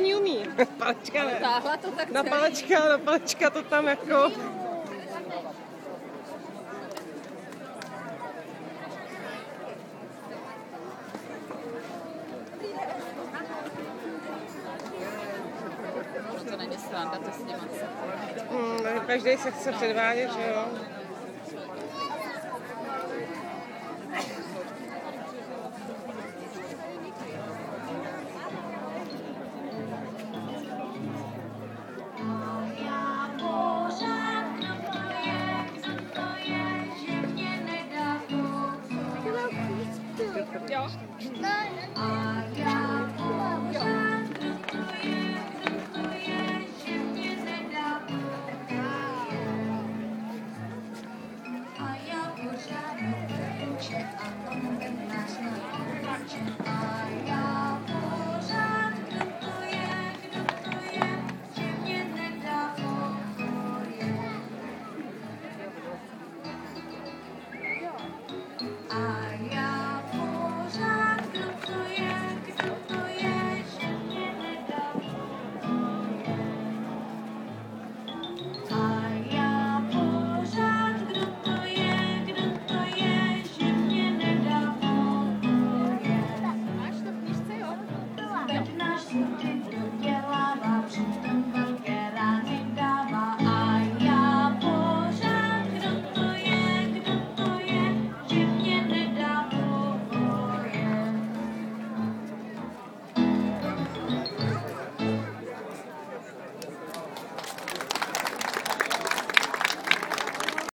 tahování umí. Palečka ne. Táhla to tak Na palečka to tam jako... To není sranda, to snímat. Každý se chce předvádět, že jo.